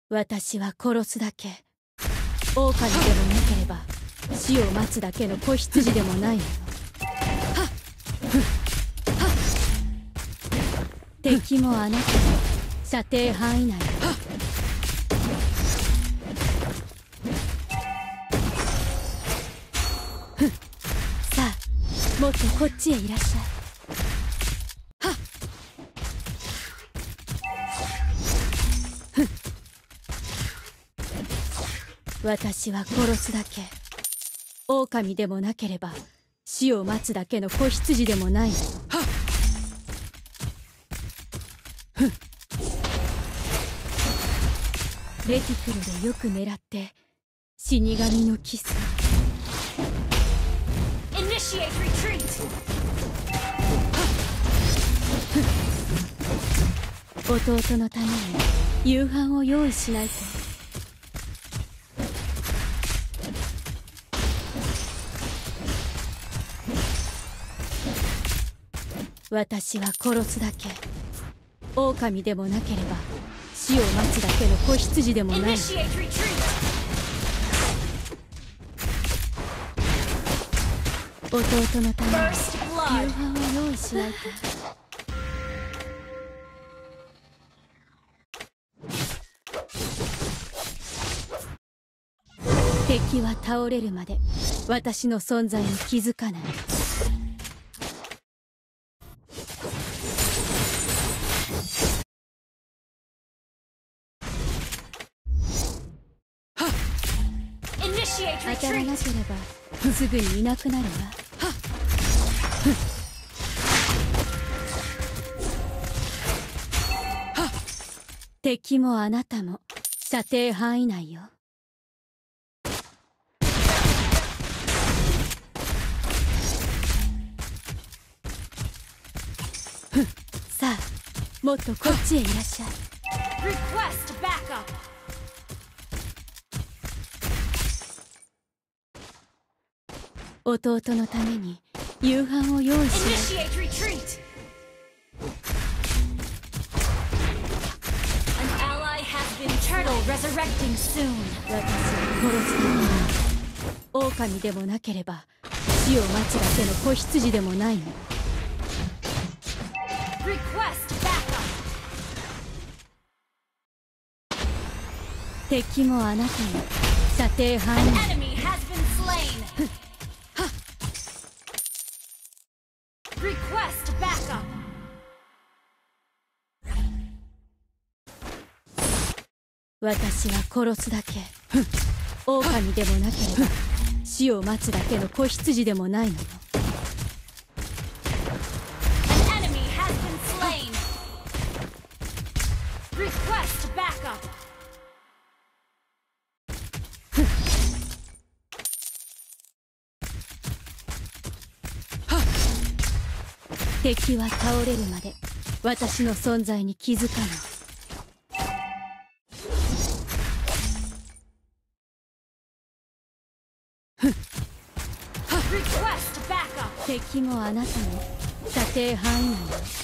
私は殺すだけ。狼でもなければ死を待つだけの子羊でもないのよ。敵もあなたも射程範囲内よ。さあ、もっとこっちへいらっしゃい。私は殺すだけ。狼でもなければ死を待つだけの子羊でもないのよ。レティクルでよく狙って死神のキス。 Initiate retreat! 弟のために夕飯を用意しないと。私は殺すだけ。狼でもなければ死を待つだけの子羊でもない。 Initiate retreat! 弟のために First 夕 blood! 飯を用意しないと。敵は倒れるまで私の存在に気づかない。当たらなければすぐにいなくなるわ。敵もあなたも射程範囲内よ。さあ、もっとこっちへいらっしゃい。 Request backup! 弟のために夕飯を用意しない。 Initiate retreat! An ally has been turtle resurrecting soon. 私を殺すために狼でもなければ死を待つだけの子羊でもないの。 Request backup! 敵もあなたも射程範囲 An 内。 enemy has been slain. Request backup! 私は殺すだけ。狼でもなければ死を待つだけの子羊でもないのよ。 An enemy has been slain. Request backup! 敵は倒れるまで私の存在に気づかない。 Request backup! 敵もあなたも射程範囲内よ。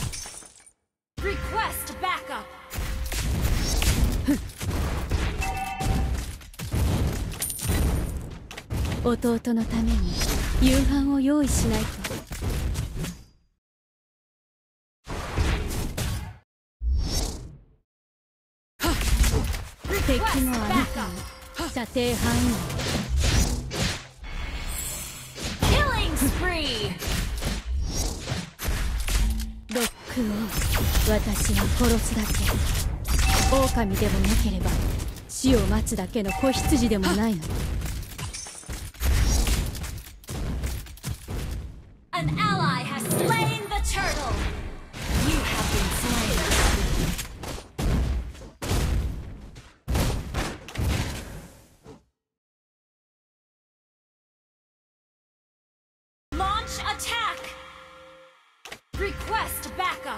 Request backup! 弟のために夕飯を用意しないと。敵もあなたも射程範囲内。 Killing spree! ロックオン。私は殺すだけ。狼でもなければ死を待つだけの子羊でもないの。 An ally has slain the turtle! You have been slain. Launch attack! Request backup!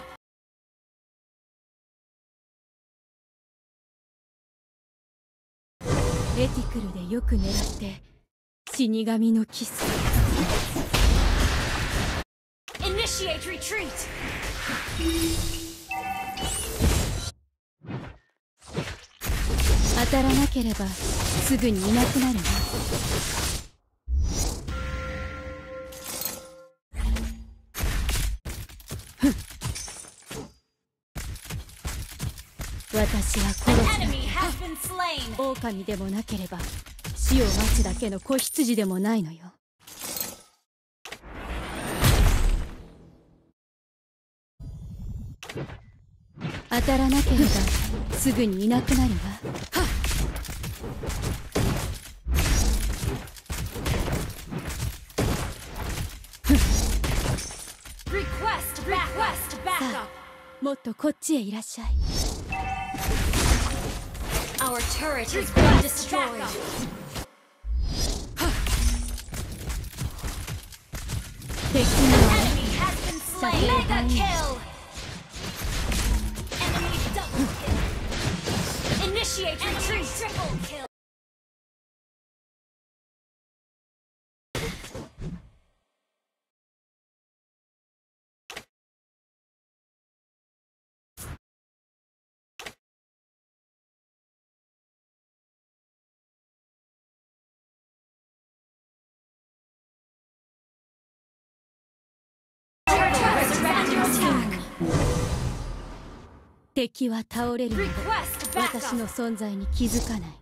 レティクルでよく狙って死神のキス。 Initiate retreat! 当たらなければすぐにいなくなるわ。私は殺 An す enemy has been slain. 狼でもなければ死を待つだけの子羊でもないのよ。当たらなければすぐにいなくなるわ。 Request backup. もっとこっちへいらっしゃい。 Our turret has been destroyed. 敵 An の enemy has been slain. Mega kill. Enemy double kill. Initiate retreat. Triple kill. Turtle resurrecting attack. 敵は倒れるので Request 私 backup. の存在に気づかない。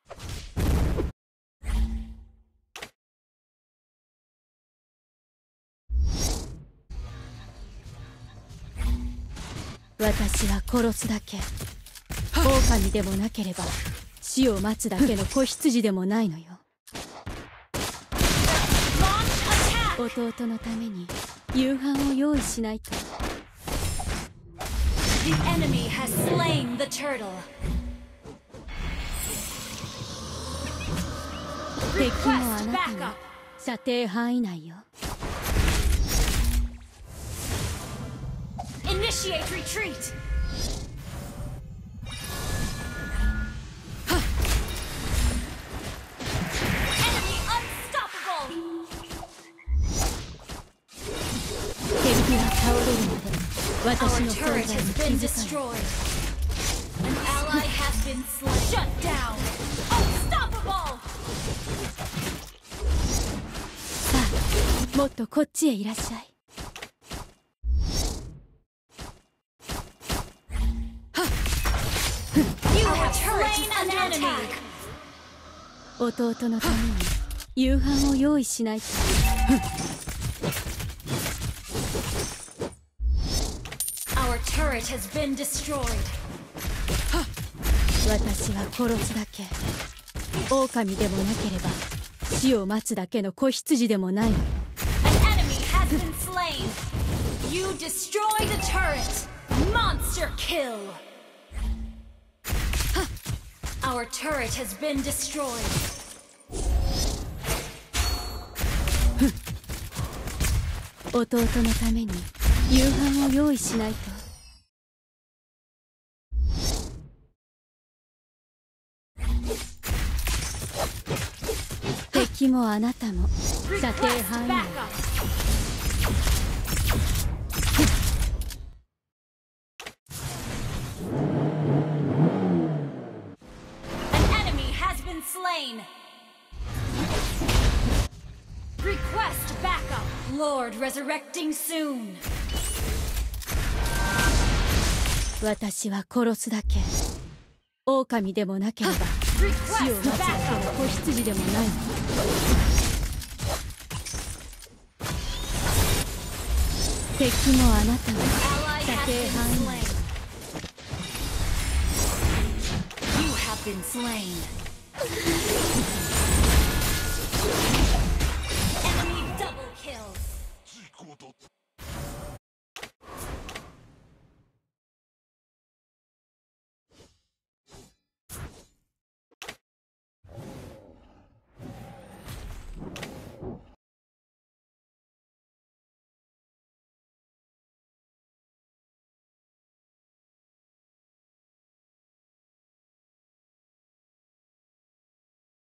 私は殺すだけ。狼でもなければ死を待つだけの子羊でもないのよ。 Launch attack. 弟のために夕飯を用意しないと。 The enemy has slain the turtle. 敵もあ Request なたの backup. 射程範囲内よ。 Initiate retreat. Enemy unstoppable. 敵は倒れるので私 Our の存 turret 在 has に気 been づかない。 destroyed. An ally has been slain. Shut down. Unstoppable. さあもっとこっちへいらっしゃい。 You have slain an enemy. 弟のために夕飯を用意しないと。 Our turret has been destroyed. 私は殺すだけ。狼でもなければ死を待つだけの子羊でもないの。 An enemy has been slain. You destroyed a turret. Monster kill. Our turret has been destroyed. 弟のために夕飯を用意しないと。 敵もあなたも射程 Request 範囲内。 backup. An enemy has been slain. Request backup. Lord resurrecting soon. 私は殺すだけ。狼でもなければ死を Request 待つだけ backup. の子羊でもないの。敵もあなたも Ally 射 has 程 been 範囲内。 slain. You have been slain. Enemy double kill.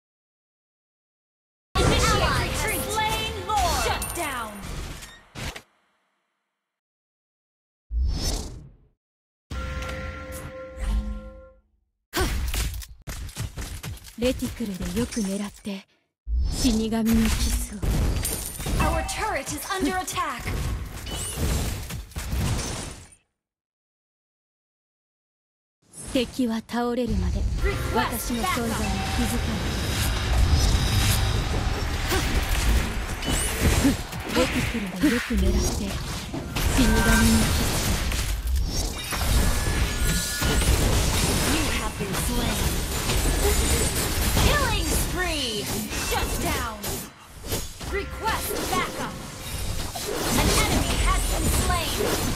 Initiate retreat. Slain Lord. Shut down. レティクルでよく狙って死神のキスを。 Our turret is under attack. 敵は倒れるまで私の存在に気づかない。レティクルでよく狙って死神のキスを。 You have been slain. Killing spree. Shut down. Request backup. An enemy has been slain.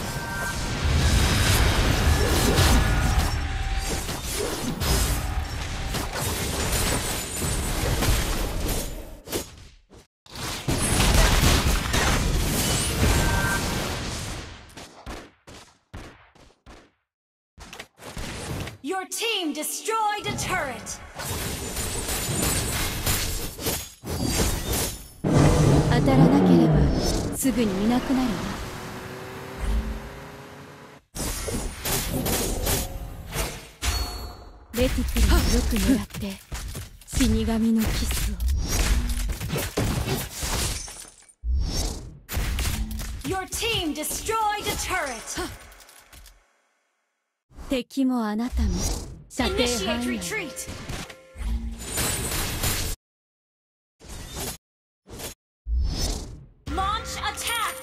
Your team destroyed a turret. 当たらなければすぐにいなくなるわ。レティクルをよく狙って死神のキスを。 Your team destroyed a turret. 敵もあなたも射程 Initiate 範囲内。 retreat. Launch attack.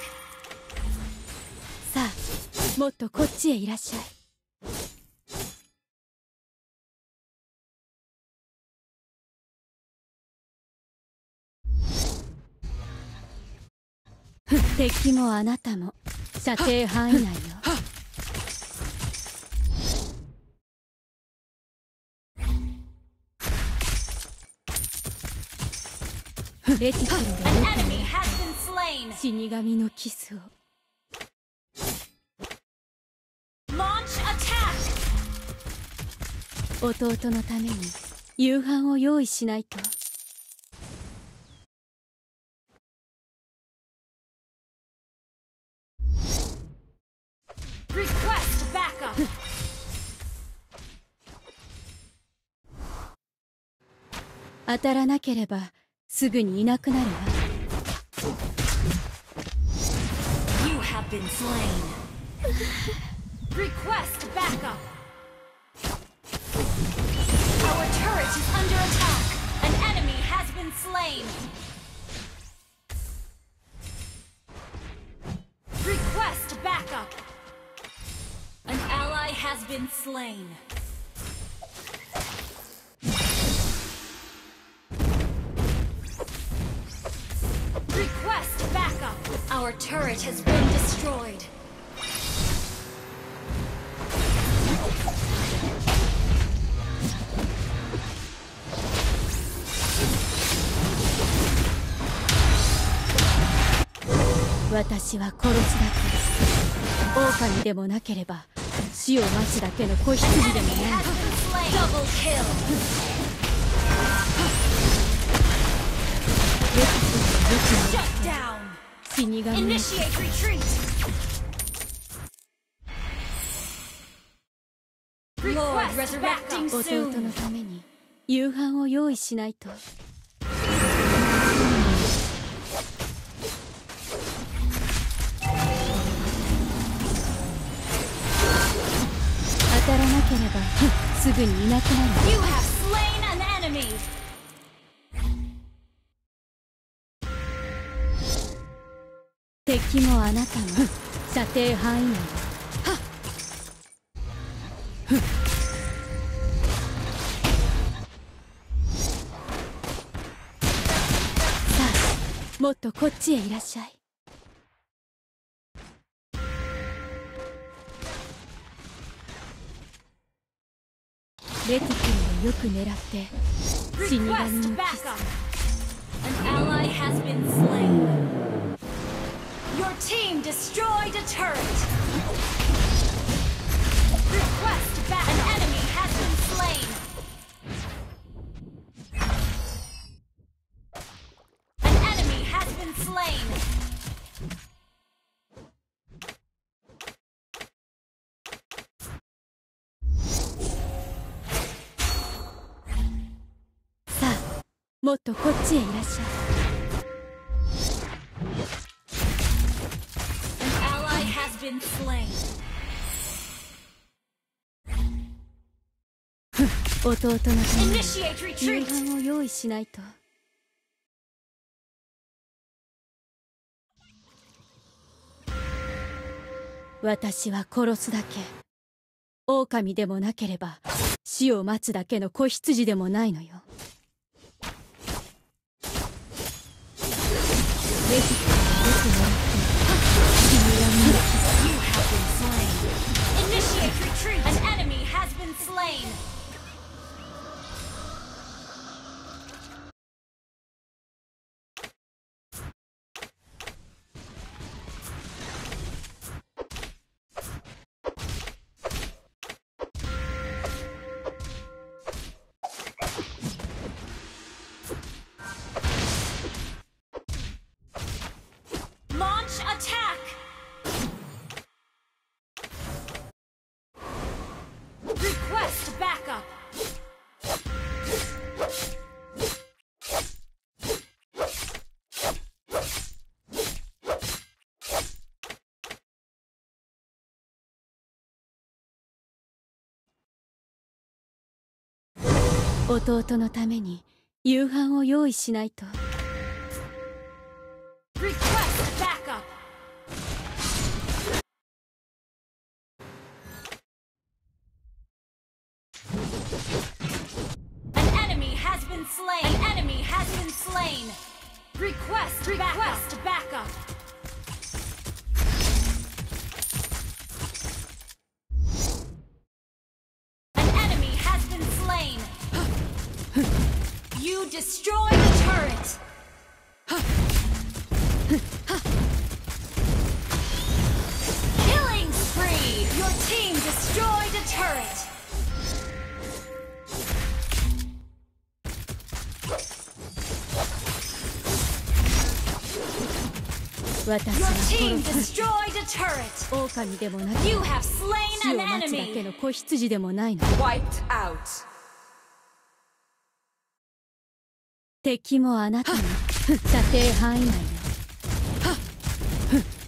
さあもっとこっちへいらっしゃい。敵もあなたも射程範囲内よ。レティクル An でよ enemy has been slain. く死神のキスを。 Launch attack. 弟のために夕飯を用意しないと。 Request backup. 当たらなければすぐにいなくなるわ。 You have been slain. Request backup. Our turret is under attack. An enemy has been slain. Request backup. An ally has been slain. Request backup. Our turret has been destroyed. 「私は殺すだけ。狼でもなければ死を待つだけの子羊 Enemy でもない。 has been slain. Double kill. レティクルでよく Shut down. 死神の Initiate retreat. Lord resurrecting 弟 soon. のために夕飯を用意しないと。 当たらなければすぐにいなくなる。 You have slain an enemy. 敵もあなたも射程範囲内。さあもっとこっちへいらっしゃい。レティクルでよく狙って死神 Request のキス。 backup. An ally has been slain. Your team destroyed a turret. Request back. An enemy has been slain. An enemy has been slain. もっとこっちへいらっしゃい。 An ally has been slain. 弟のために Initiate 夕 retreat. 飯を用意しないと。私は殺すだけ。狼でもなければ死を待つだけの子羊でもないのよ。ぜひよくもらって。 You have been slain. Initiate retreat. An enemy has been slain. Launch attack. Request backup. 「弟のために夕飯を用意しないと。 Request backup. An enemy has been slain. An enemy has been slain. Request backup. An enemy has been slain. You destroy the turret. Killing spree! Your team destroyed a turret. Your 私は team 殺す destroyed a turret. 狼でもなけ You れば have slain 死 an を待つだけ enemy. の子羊でもないの。 Wiped out. 敵もあなたも射程範囲内よ。